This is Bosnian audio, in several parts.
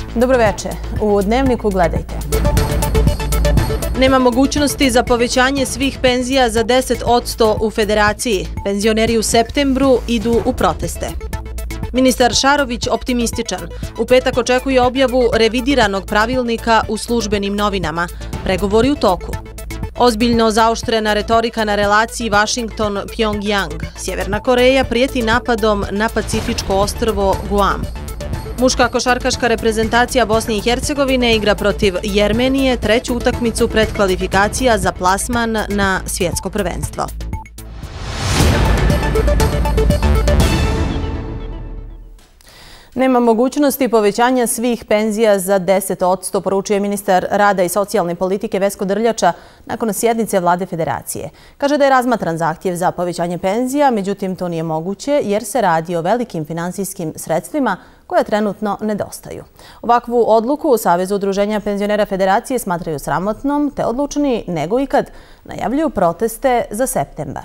Dobroveče. U Dnevniku gledajte. Nema mogućnosti za povećanje svih penzija za 10% u Federaciji. Penzioneri u septembru idu u proteste. Ministar Šarović optimističan. U petak očekuje objavu revidiranog pravilnika u službenim novinama. Pregovori u toku. Ozbiljno zaoštrena retorika na relaciji Washington-Pyongyang. Sjeverna Koreja prijeti napadom na pacifičko ostrvo Guam. Muška košarkaška reprezentacija Bosne i Hercegovine igra protiv Jermenije treću utakmicu predkvalifikacija za plasman na svjetsko prvenstvo. Nema mogućnosti povećanja svih penzija za 10%, poručuje ministar rada i socijalne politike Vesko Drljača nakon sjednice vlade Federacije. Kaže da je razmatran zahtjev za povećanje penzija, međutim to nije moguće jer se radi o velikim finansijskim sredstvima koja trenutno nedostaju. Ovakvu odluku u Savezu udruženja penzionera Federacije smatraju sramotnom te odlučni nego ikad najavljuju proteste za septembar.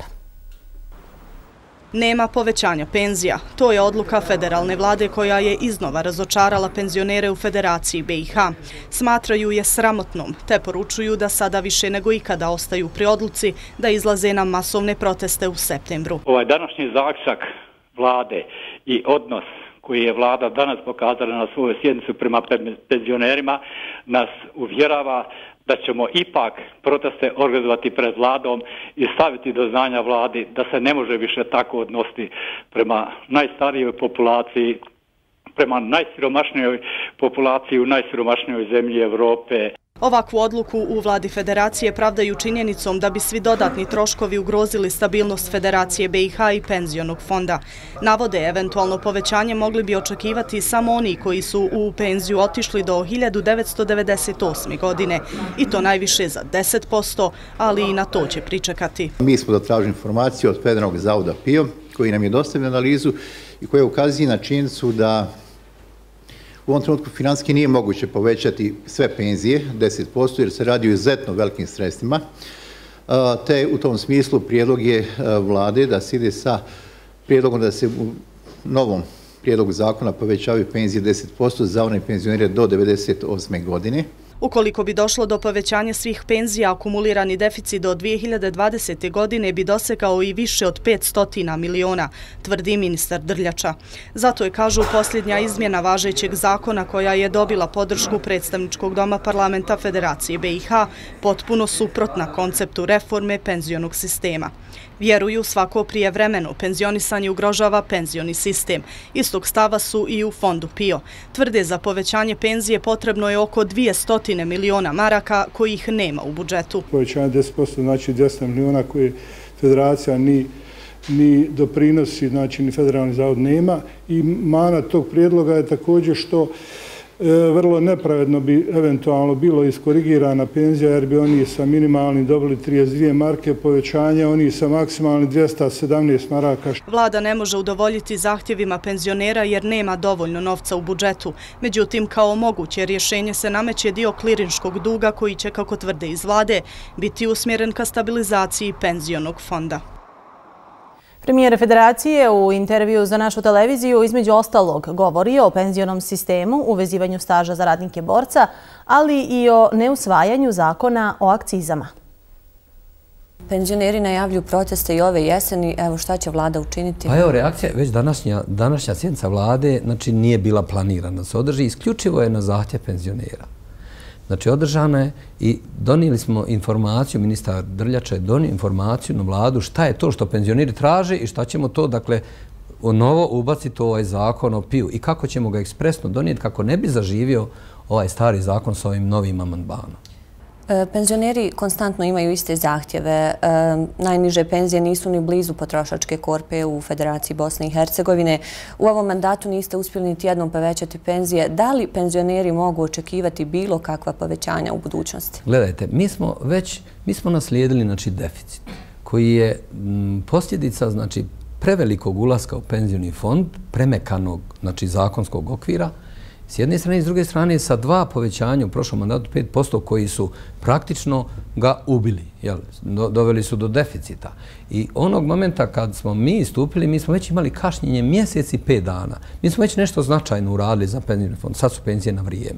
Nema povećanja penzija. To je odluka federalne vlade koja je iznova razočarala penzionere u Federaciji BiH. Smatraju je sramotnom, te poručuju da sada više nego ikada ostaju pri odluci da izlaze na masovne proteste u septembru. Ovaj današnji zaključak vlade i odnos koji je vlada danas pokazala na svojoj sjednici prema penzionerima nas uvjerava da ćemo ipak proteste organizovati pred vladom i staviti do znanja vladi da se ne može više tako odnositi prema najstarijoj populaciji, prema najsiromašnijoj populaciji u najsiromašnijoj zemlji Evrope. Ovakvu odluku u vladi Federacije pravdaju činjenicom da bi svi dodatni troškovi ugrozili stabilnost Federacije BiH i penzionog fonda. Navode, eventualno povećanje mogli bi očekivati samo oni koji su u penziju otišli do 1998. godine i to najviše za 10%, ali i na to će pričekati. Mi smo zatražili informaciju od Federalnog zavoda PIO koji nam je dostavio analizu i koja ukazuje na činjenicu da u ovom trenutku financijski nije moguće povećati sve penzije 10% jer se radi o izuzetno velikim sredstvima. Te u tom smislu prijedlog je vlade da se ide sa prijedlogom da se u novom prijedlogu zakona povećavaju penzije 10% za one penzionere do 1998. godine. Ukoliko bi došlo do povećanja svih penzija, akumulirani deficit do 2020. godine bi dosekao i više od 500 miliona, tvrdi ministar Drljača. Zato je, kažu, posljednja izmjena važećeg zakona koja je dobila podršku predstavničkog doma parlamenta Federacije BiH potpuno suprotna konceptu reforme penzionog sistema. Vjeruju, svako prijevremeno penzionisanje ugrožava penzioni sistem. Istog stava su i u fondu PIO. Tvrde, za povećanje penzije potrebno je oko 200 miliona maraka kojih nema u budžetu. Povećanje 10% znači 200 miliona koje Federacija ni doprinosi, znači ni Federalni zavod nema. I mana tog prijedloga je također što vrlo nepravedno bi eventualno bilo iskorigirana penzija jer bi oni sa minimalnim dobili 32 marke povećanja, oni sa maksimalnim 217 maraka. Vlada ne može udovoljiti zahtjevima penzionera jer nema dovoljno novca u budžetu. Međutim, kao moguće rješenje se nameće dio klirinškog duga koji će, kako tvrde iz vlade, biti usmjeren ka stabilizaciji penzionog fonda. Premijer Federacije u intervju za našu televiziju između ostalog govori o penzionom sistemu, uvezivanju staža za radnike borca, ali i o neusvajanju zakona o akcizama. Penzioneri najavljuju proteste i ove jeseni. Evo šta će vlada učiniti? Pa evo, reakcija, već današnja sjednica vlade, znači nije bila planirana da se održi, isključivo je na zahtjev penzionera. Znači, održana je i donijeli smo informaciju, ministar Drljača je donio informaciju na vladu šta je to što penzioneri traže i šta ćemo to, dakle, novo ubaciti u ovaj zakon o PIO i kako ćemo ga ekspresno donijeti kako ne bi zaživio ovaj stari zakon sa ovim novim amandmanom. Penzioneri konstantno imaju iste zahtjeve. Najniže penzije nisu ni blizu potrošačke korpe u Federaciji Bosne i Hercegovine. U ovom mandatu niste uspjeli niti jednom povećati penzije. Da li penzioneri mogu očekivati bilo kakva povećanja u budućnosti? Gledajte, mi smo naslijedili, znači, deficit koji je posljedica, znači, prevelikog ulaska u penzioni fond, premekanog, znači, zakonskog okvira S jedne strane i s druge strane sa 2 povećanja u prošlom mandatu 5% koji su praktično ga ubili, doveli su do deficita. I onog momenta kad smo mi stupili, mi smo već imali kašnjenje mjesec i 5 dana. Mi smo već nešto značajno uradili za penzioni fond, sad su penzije na vrijeme.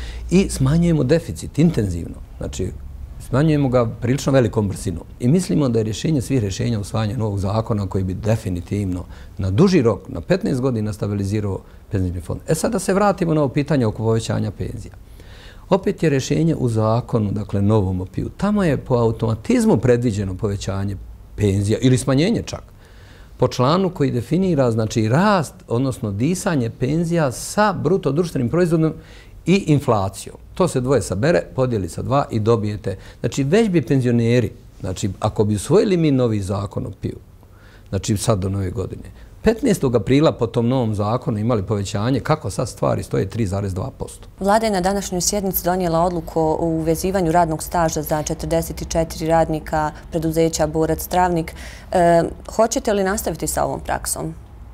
I smanjujemo deficit intenzivno, znači smanjujemo ga prilično velikom brzinom. I mislimo da je rješenje svih rješenja usvajanja novog zakona koji bi definitivno na duži rok, na 15 godina stabilizirao penzioni fond. Sad da se vratimo na ovo pitanje oko povećanja penzija. Opet je rješenje u zakonu, dakle novom OPIU. Tamo je po automatizmu predviđeno povećanje penzija ili smanjenje čak. Po članu koji definira znači rast, odnosno disanje penzija sa bruto društvenim proizvodom i inflacijom. To se dvoje sabere, podijeli sa 2 i dobijete. Znači, već bi penzioneri, znači, ako bi usvojili mi novi zakon o PIU, znači sad do nove godine, 15. aprila po tom novom zakonu imali povećanje, kako sad stvari stoje, 3,2%. Vlada je na današnjoj sjednici donijela odluku o uvezivanju radnog staža za 44 radnika preduzeća Borac Travnik. Hoćete li nastaviti sa ovom praksom?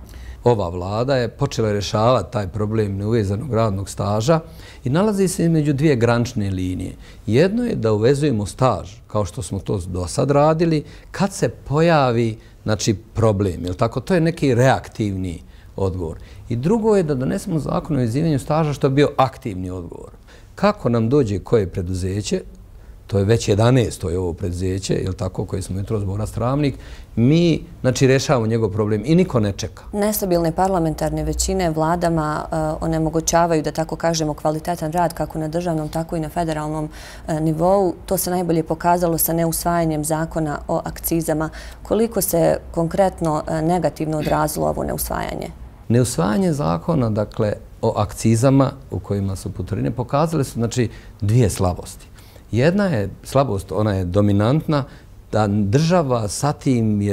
Ova vlada je počela rješavati taj problem neuvezanog radnog staža i nalazi se između 2 granične linije. Jedno je da uvezujemo staž, kao što smo to do sad radili, kad se pojavi problem. To je neki reaktivni odgovor. I drugo je da donesemo zakon o uvezivanju staža, što je bio aktivni odgovor. Kako nam dođe koje preduzeće, to je već 11. to je ovo preduzeće, koje smo jutros Borac Travnik, mi rješavamo njegov problem i niko ne čeka. Nestabilne parlamentarne većine vladama onemogućavaju, da tako kažemo, kvalitetan rad kako na državnom, tako i na federalnom nivou. To se najbolje pokazalo sa neusvajanjem zakona o akcizama. Koliko se konkretno negativno odrazilo ovo neusvajanje? Neusvajanje zakona, dakle, o akcizama u kojima su putarine pokazale su, 2 slabosti. Jedna je slabost, ona je dominantna, da država sa tim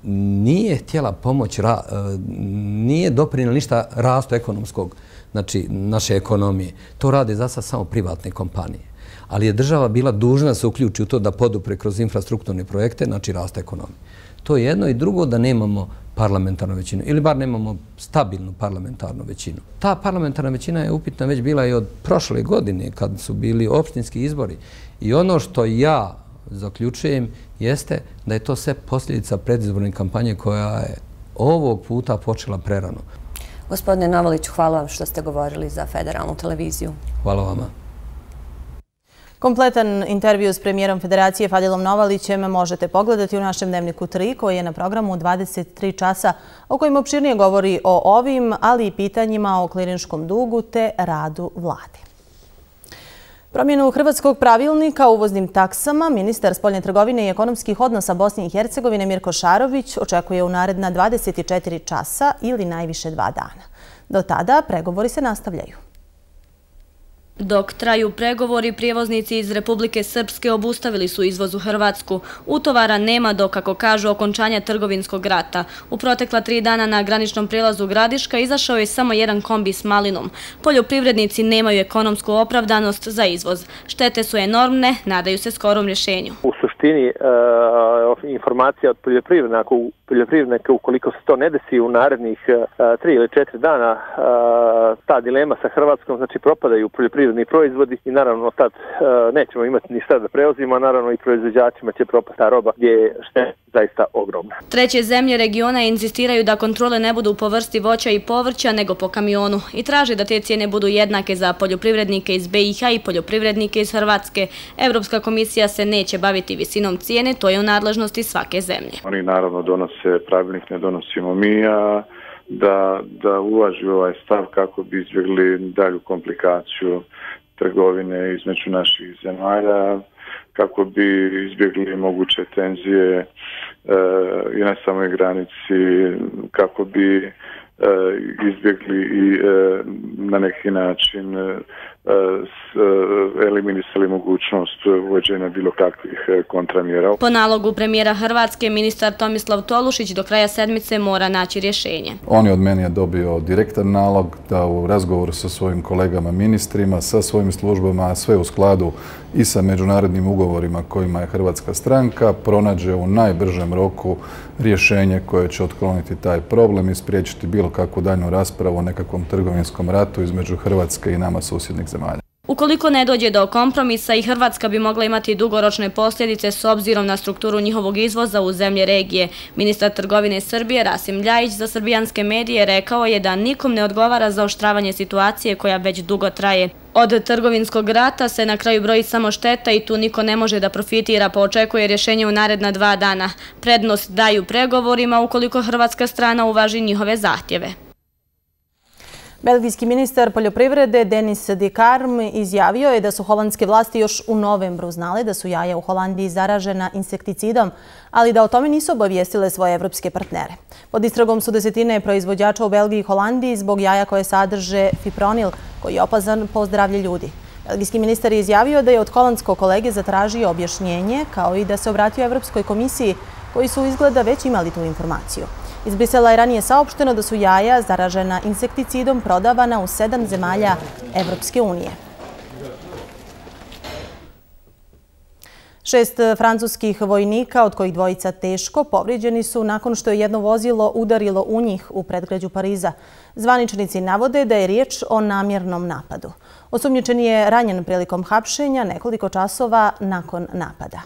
nije htjela pomoć, nije doprinijela ništa rastu ekonomskog, naše ekonomije. To rade za sad samo privatne kompanije. Ali je država bila dužna da se uključi u to da podupre kroz infrastrukturne projekte, rast ekonomije. To je jedno i drugo, da nemamo parlamentarnu većinu ili bar nemamo stabilnu parlamentarnu većinu. Ta parlamentarna većina je upitna već bila i od prošle godine kad su bili opštinski izbori. I ono što ja zaključujem jeste da je to sve posljedica predizborne kampanje koja je ovog puta počela prerano. Gospodine Novaliću, hvala vam što ste govorili za Federalnu televiziju. Hvala vama. Kompletan intervju s premijerom Federacije Fadilom Novalićem možete pogledati u našem Dnevniku 3 koji je na programu 23 časa, o kojim opširnije govori o ovim, ali i pitanjima o kliničkom dugu te radu vlade. Promjenu hrvatskog pravilnika o uvoznim taksama ministar spoljne trgovine i ekonomskih odnosa Bosne i Hercegovine Mirko Šarović očekuje u naredna 24 časa ili najviše 2 dana. Do tada pregovori se nastavljaju. Dok traju pregovori, prijevoznici iz Republike Srpske obustavili su izvoz u Hrvatsku. Utovara nema do, kako kažu, okončanja trgovinskog rata. U protekla 3 dana na graničnom prijelazu Gradiška izašao je samo jedan kombi s malinom. Poljoprivrednici nemaju ekonomsku opravdanost za izvoz. Štete su enormne, nadaju se skorom rješenju. U suštini informacija od poljoprivrednika, ukoliko se to ne desi u narednih 3 ili 4 dana, ta dilema sa Hrvatskom, propadaju poljoprivredni proizvodi i naravno tad nećemo imati ni šta da prevozimo, a naravno i proizvođačima će propasti ta roba gdje je šteta zaista ogromna. Treće zemlje regiona insistiraju da kontrole ne budu po vrsti voća i povrća nego po kamionu i traže da te cijene budu jednake za poljoprivrednike iz BiH i poljoprivrednike iz Hrvatske. Evropska komisija se neće baviti visinom cijene, to je u nadležnosti svake zemlje. Oni naravno donose pravilnik, ne donosimo mi, a da uvaži ovaj stav kako bi izbjegli dalju komplikaciju trgovine između naših zemalja, kako bi izbjegli moguće tenzije i na samoj granici, kako bi izbjegli i na neki način eliminisali mogućnost uvođenja bilo kakvih kontramjera. Po nalogu premijera Hrvatske, ministar Tomislav Tolušić do kraja sedmice mora naći rješenje. On je od mene dobio direktan nalog da u razgovoru sa svojim kolegama ministrima, sa svojim službama, sve u skladu i sa međunarodnim ugovorima kojima je hrvatska stranka, pronađe u najbržem roku rješenje koje će otkloniti taj problem i spriječiti bilo kakvu daljnju raspravu o nekakvom trgovinskom ratu između Hrvatske i nama susjednih zemalja. Ukoliko ne dođe do kompromisa, i Hrvatska bi mogla imati dugoročne posljedice s obzirom na strukturu njihovog izvoza u zemlje regije. Ministar trgovine Srbije Rasim Ljajić za srbijanske medije rekao je da nikom ne odgovara zaoštravanje situacije koja već dugo traje. Od trgovinskog rata se na kraju broji samo šteta i tu niko ne može da profitira, pa očekuje rješenje u naredna 2 dana. Prednost daju pregovorima ukoliko hrvatska strana uvaži njihove zahtjeve. Belgijski ministar poljoprivrede Denis de Carm izjavio je da su holandske vlasti još u novembru znale da su jaja u Holandiji zaražena insekticidom, ali da o tome nisu obavijestile svoje evropske partnere. Pod istragom su desetine proizvođača u Belgiji i Holandiji zbog jaja koje sadrže fipronil, koji je opazan po zdravlje ljudi. Belgijski ministar je izjavio da je od holandskog kolege zatražio objašnjenje, kao i da se obratio Evropskoj komisiji, koji su izgleda već imali tu informaciju. Iz Brisela je ranije saopšteno da su jaja zaražena insekticidom prodavana u 7 zemalja Evropske unije. 6 francuskih vojnika, od kojih 2 teško, povrijeđeni su nakon što je jedno vozilo udarilo u njih u predgrađu Pariza. Zvaničnici navode da je riječ o namjernom napadu. Osumnjičeni je ranjen prilikom hapšenja nekoliko časova nakon napada.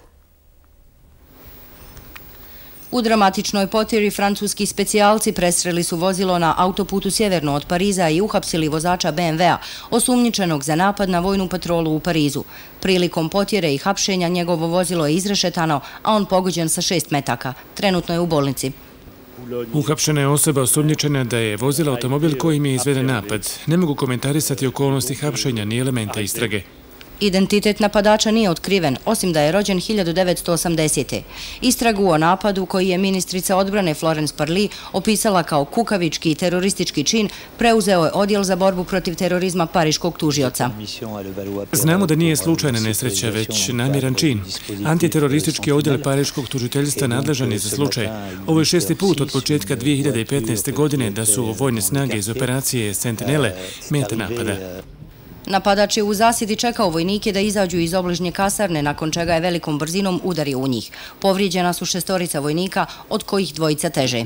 U dramatičnoj potjeri francuski specijalci prestreli su vozilo na autoputu sjeverno od Pariza i uhapsili vozača BMW-a, osumnjičenog za napad na vojnu patrolu u Parizu. Prilikom potjere i hapšenja njegovo vozilo je izrešetano, a on pogođen sa 6 metaka. Trenutno je u bolnici. Uhapšena je osoba osumnjičena da je vozila automobil kojim je izveden napad. Ne mogu komentarisati okolnosti hapšenja ni elemente istrage. Identitet napadača nije otkriven, osim da je rođen 1980. Istragu o napadu, koji je ministrica odbrane Florence Parly opisala kao kukavički i teroristički čin, preuzeo je odjel za borbu protiv terorizma pariškog tužioca. Znamo da nije slučajna nesreća, već namjeran čin. Antiteroristički odjel pariškog tužiteljstva nadležan je za slučaj. Ovo je 6. put od početka 2015. godine da su vojne snage iz operacije Sentinele meta napada. Napadač je u zasjedi čekao vojnike da izađu iz obližnje kasarne, nakon čega je velikom brzinom udario u njih. Povrijeđena su 6 vojnika, od kojih 2 teže.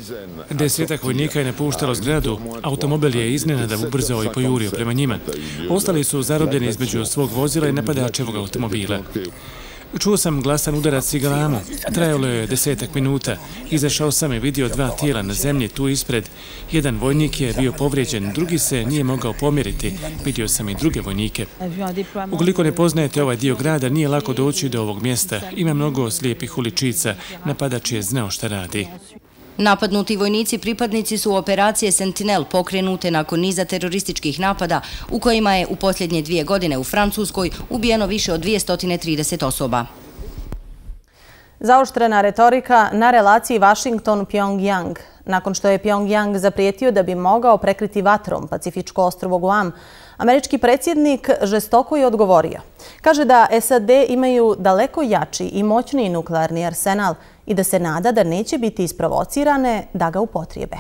10 vojnika je napuštalo zgradu, automobil je iznenada ubrzao i pojurio prema njima. Ostali su zarobljeni između svog vozila i napadačevog automobila. Čuo sam glasan udarac i galamu. Trajalo je 10 minuta. Izašao sam i vidio 2 tijela na zemlji tu ispred. Jedan vojnik je bio povrijeđen, drugi se nije mogao pomjeriti. Vidio sam i druge vojnike. Ukoliko ne poznajete ovaj dio grada, nije lako doći do ovog mjesta. Ima mnogo slijepih uličica. Napadač je znao šta radi. Napadnuti vojnici pripadnici su operacije Sentinel, pokrenute nakon niza terorističkih napada u kojima je u posljednje 2 godine u Francuskoj ubijeno više od 230 osoba. Zaoštrena retorika na relaciji Washington-Pyongyang. Nakon što je Pyongyang zaprijetio da bi mogao prekriti vatrom Pacifičko ostrvo Guam, američki predsjednik žestoko je odgovorio. Kaže da SAD imaju daleko jači i moćniji nuklearni arsenal i da se nada da neće biti isprovocirane da ga upotrijebe.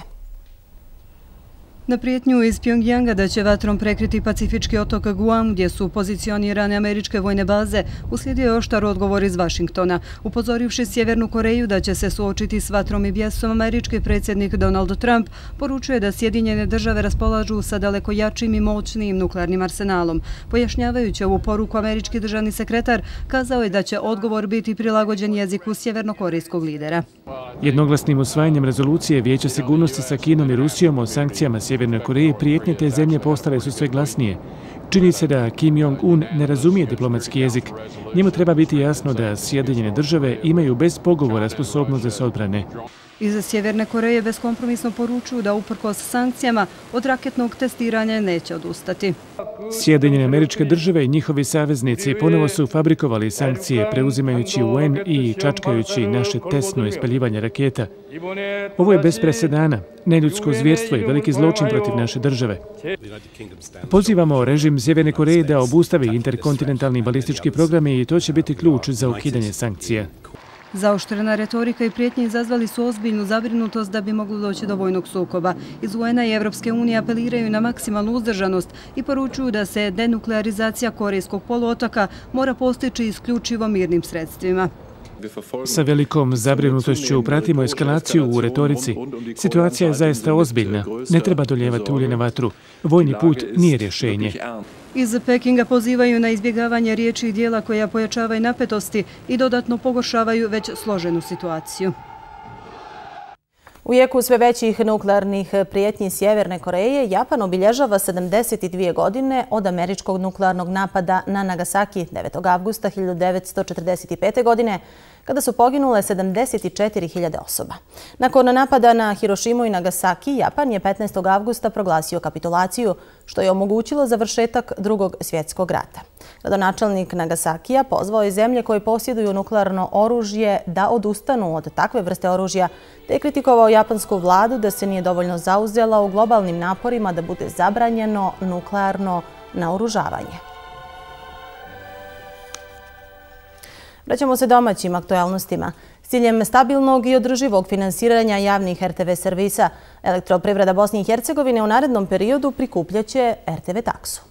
Na prijetnju iz Pyongyanga da će vatrom prekriti Pacifički otok Guam, gdje su pozicionirane američke vojne baze, uslijedio je oštar odgovor iz Vašingtona. Upozorivši Sjevernu Koreju da će se suočiti s vatrom i bijesom, američki predsjednik Donald Trump poručuje da Sjedinjene države raspolažu sa daleko jačim i moćnijim nuklearnim arsenalom. Pojašnjavajući ovu poruku, američki državni sekretar kazao je da će odgovor biti prilagođen jeziku sjevernokorejskog lidera. Jednoglasnim usvajanjem rezolucije Vijeća sigurnosti sa Kinom i Rusijom o sankcijama Sjevernoj Koreji prijetnje te zemlje postale su sve glasnije. Čini se da Kim Jong-un ne razumije diplomatski jezik. Njemu treba biti jasno da Sjedinjene države imaju bez pogovora sposobnost da se odbrane. Iz Sjeverne Koreje beskompromisno poručuju da uprkos sankcijama od raketnog testiranja neće odustati. Sjedinjene Američke države i njihovi saveznici ponovo su fabrikovali sankcije preuzimajući UN i čačkajući naše tesno ispaljivanje raketa. Ovo je bez presedana, neljudsko zvjerstvo i veliki zločin protiv naše države. Pozivamo režim Sjeverne Koreje da obustavi interkontinentalni balistički program i to će biti ključ za ukidanje sankcija. Zaoštrena retorika i prijetnje izazvali su ozbiljnu zabrinutost da bi moglo doći do vojnog sukoba. Iz UN-a i Evropske unije apeliraju na maksimalnu uzdržanost i poručuju da se denuklearizacija Korejskog poluotoka mora postići isključivo mirnim sredstvima. Sa velikom zabrinutošću pratimo eskalaciju u retorici. Situacija je zaista ozbiljna. Ne treba doljevati ulje na vatru. Vojni put nije rješenje. Iz Pekinga pozivaju na izbjegavanje riječi i dijela koja pojačavaju napetosti i dodatno pogoršavaju već složenu situaciju. U jeku sve većih nuklearnih prijetnji Sjeverne Koreje, Japan obilježava 72 godine od američkog nuklearnog napada na Nagasaki 9. avgusta 1945. godine, kada su poginule 74.000 osoba. Nakon napada na Hirošimu i Nagasaki, Japan je 15. avgusta proglasio kapitulaciju, što je omogućilo završetak Drugog svjetskog rata. Gradonačelnik Nagasakija pozvao je zemlje koje posjeduju nuklearno oružje da odustanu od takve vrste oružja, te je kritikovao japansku vladu da se nije dovoljno zauzela u globalnim naporima da bude zabranjeno nuklearno naoružavanje. Vraćamo se domaćim aktualnostima. S ciljem stabilnog i održivog finansiranja javnih RTV servisa, Elektroprivreda Bosne i Hercegovine u narednom periodu prikupljaće RTV taksu.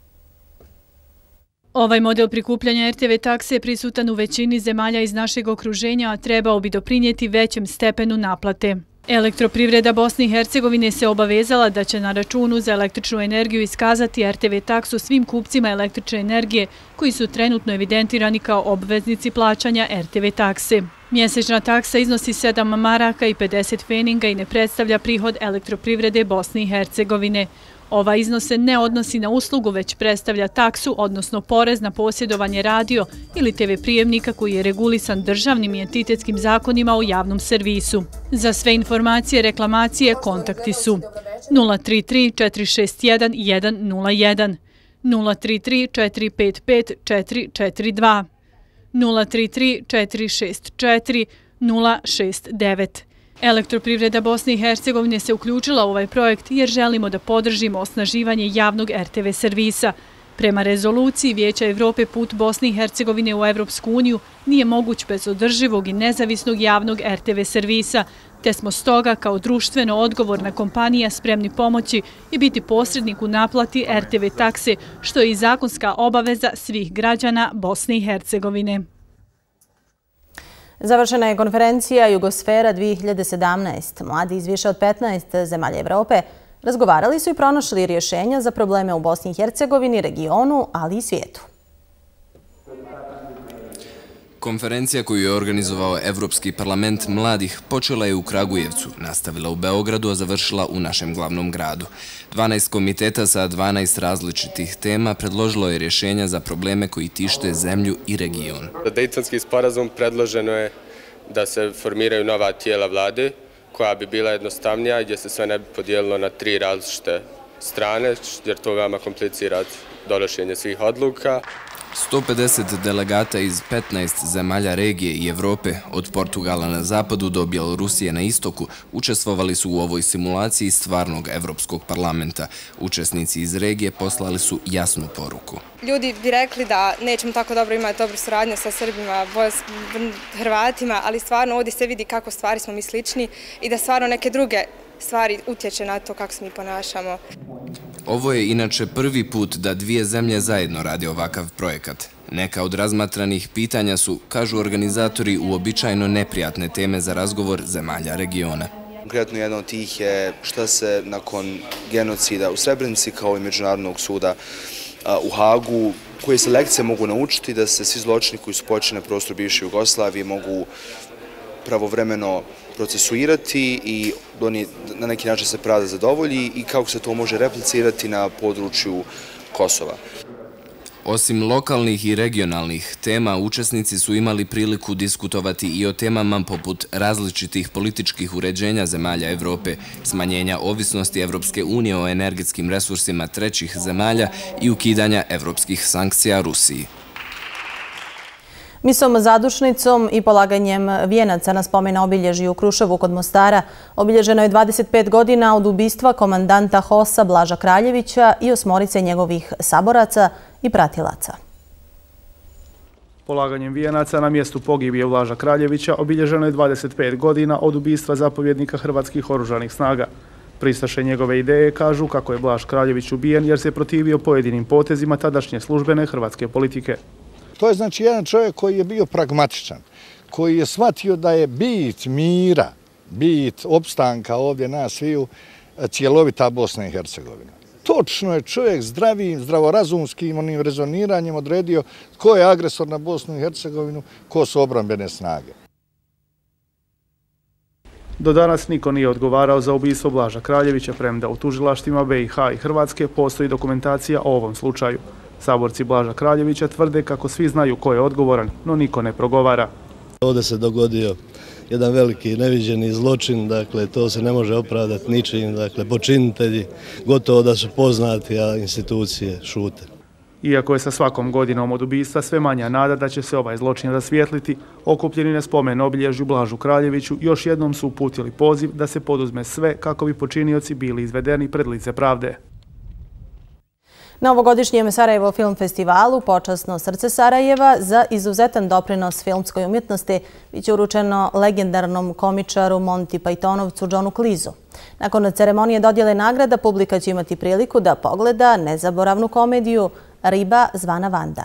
Ovaj model prikupljanja RTV takse je prisutan u većini zemalja iz našeg okruženja, a trebao bi doprinijeti većem stepenu naplate. Elektroprivreda Bosne i Hercegovine se obavezala da će na računu za električnu energiju iskazati RTV taksu svim kupcima električne energije koji su trenutno evidentirani kao obveznici plaćanja RTV takse. Mjesečna taksa iznosi 7 maraka i 50 feninga i ne predstavlja prihod Elektroprivrede Bosne i Hercegovine. Ova iznos se ne odnosi na uslugu, već predstavlja taksu, odnosno porez na posjedovanje radio ili TV prijemnika koji je regulisan državnim i entitetskim zakonima o javnom servisu. Za sve informacije, reklamacije, kontakti su 033 461 101, 033 455 442, 033 464 069. Elektroprivreda Bosne i Hercegovine se uključila u ovaj projekt jer želimo da podržimo osnaživanje javnog RTV servisa. Prema rezoluciji Vijeća Evrope put Bosne i Hercegovine u Evropsku uniju nije moguć bez održivog i nezavisnog javnog RTV servisa, te smo stoga kao društveno odgovorna kompanija spremni pomoći i biti posrednik u naplati RTV takse, što je i zakonska obaveza svih građana Bosne i Hercegovine. Završena je konferencija Jugosfera 2017. Mladi iz više od 15 zemalja Evrope razgovarali su i pronašli rješenja za probleme u Bosni i Hercegovini, regionu, ali i svijetu. Konferencija koju je organizovao Evropski parlament mladih počela je u Kragujevcu, nastavila u Beogradu, a završila u našem glavnom gradu. 12 komiteta sa 12 različitih tema predložilo je rješenja za probleme koji tište zemlju i region. Za Dejtonski sporazum predloženo je da se formiraju nova tijela vlade koja bi bila jednostavnija, gdje se sve ne bi podijelilo na 3 različite strane, jer to veoma komplicira donošenje svih odluka. 150 delegata iz 15 zemalja regije i Evrope, od Portugala na zapadu do Bjelorusije na istoku, učestvovali su u ovoj simulaciji stvarnog Evropskog parlamenta. Učesnici iz regije poslali su jasnu poruku. Ljudi bi rekli da nećemo tako dobro imati dobru suradnju sa Srbima, Hrvatima, ali stvarno ovdje se vidi kako stvari smo mi slični i da stvarno neke druge stvari utječe na to kako se mi ponašamo. Ovo je inače prvi put da dvije zemlje zajedno rade ovakav projekat. Neka od razmatranih pitanja su, kažu organizatori, uobičajeno neprijatne teme za razgovor zemalja regiona. Konkretno jedna od tih je šta se nakon genocida u Srebrenici kao i Međunarodnog suda u Hagu, koje se lekcije mogu naučiti da se svi zločini koji su počinjeni na prostoru bivše Jugoslavije mogu pravovremeno procesuirati i na neki način se pravda zadovolji i kako se to može replicirati na području Kosova. Osim lokalnih i regionalnih tema, učesnici su imali priliku diskutovati i o temama poput različitih političkih uređenja zemalja Evrope, smanjenja ovisnosti Evropske unije o energetskim resursima trećih zemalja i ukidanja evropskih sankcija Rusiji. Misom zadušnicom i polaganjem vijenaca na spomen obilježju u Kruševu kod Mostara obilježeno je 25 godina od ubistva komandanta HOS-a Blaža Kraljevića i 8 njegovih saboraca i pratilaca. Polaganjem vijenaca na mjestu pogibije Blaža Kraljevića obilježeno je 25 godina od ubistva zapovjednika Hrvatskih oružanih snaga. Pristaše njegove ideje kažu kako je Blaž Kraljević ubijen jer se protivio pojedinim potezima tadašnje službene hrvatske politike. To je znači jedan čovjek koji je bio pragmatičan, koji je shvatio da je bit mira, bit opstanka ovdje nas sviju cjelovita Bosna i Hercegovina. Točno je čovjek zdravim, zdravorazumskim onim rezoniranjem odredio ko je agresor na Bosnu i Hercegovinu, ko su obrambene snage. Do danas niko nije odgovarao za ubistvo Blaža Kraljevića, premda u tužilaštvima BiH i Hrvatske postoji dokumentacija o ovom slučaju. Saborci Blaža Kraljevića tvrde kako svi znaju ko je odgovoran, no niko ne progovara. Ovdje se dogodio jedan veliki neviđeni zločin, dakle to se ne može opravdati ničim, dakle počinitelji gotovo da su poznati, a institucije šute. Iako je sa svakom godinom od ubistva sve manja nada da će se ovaj zločin rasvijetliti, okupljeni na spomen obilježju Blažu Kraljeviću još jednom su uputili poziv da se poduzme sve kako bi počinioci bili izvedeni pred lice pravde. Na ovogodišnjem Sarajevo film festivalu Počasno srce Sarajeva za izuzetan doprinos filmskoj umjetnosti biće uručeno legendarnom komičaru Monty Pythonovcu Johnu Cleeseu. Nakon ceremonije dodjele nagrada publika će imati priliku da pogleda nezaboravnu komediju Riba zvana Vanda.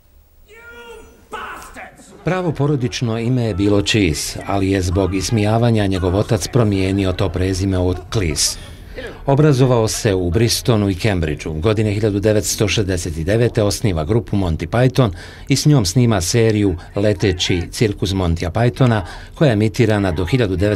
Pravo porodično ime je bilo Cheese, ali je zbog ismijavanja njegov otac promijenio to prezime u Cleese. Obrazovao se u Bristonu i Cambridgeu. Godine 1969. osniva grupu Monty Python i s njom snima seriju Leteći cirkus Montya Pythona koja je emitirana do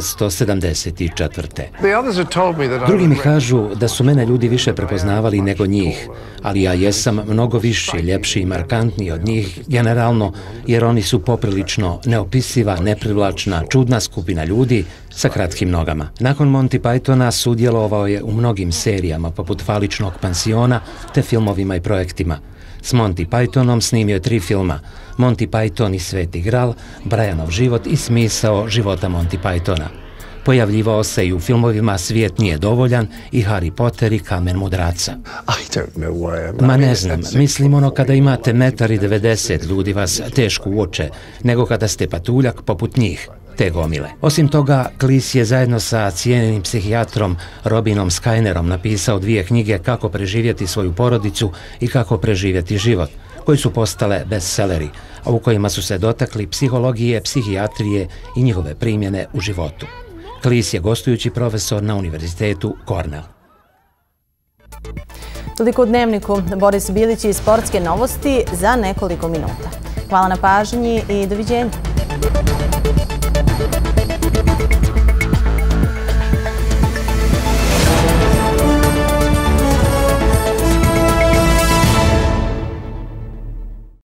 1974. Drugi mi kažu da su mene ljudi više prepoznavali nego njih, ali ja jesam mnogo više, ljepši i markantniji od njih generalno jer oni su poprilično neopisiva, neprivlačna, čudna skupina ljudi sa kratkim nogama. Nakon Monty Pythona sudjelovao je u mnogim serijama poput Faličnog pansiona te filmovima i projektima. S Monty Pythonom snimio je 3 filma: Monty Python i Sveti Gral, Brianov život i Smisao života Monty Pythona. Pojavljivao se i u filmovima Svijet nije dovoljan i Harry Potter i Kamen mudraca. Ma ne znam, mislim ono kada imate 1,90 m, ljudi vas teško uoče, nego kada ste patuljak poput njih. Te gomile. Osim toga, Cleese je zajedno sa cijenjenim psihijatrom Robinom Skynerom napisao 2 knjige Kako preživjeti svoju porodicu i Kako preživjeti život, koji su postale bestselleri, a u kojima su se dotakli psihologije, psihijatrije i njihove primjene u životu. Cleese je gostujući profesor na Univerzitetu Cornell. Toliko u Dnevniku. Boris Bilić i sportske novosti za nekoliko minuta. Hvala na pažnji i doviđenja.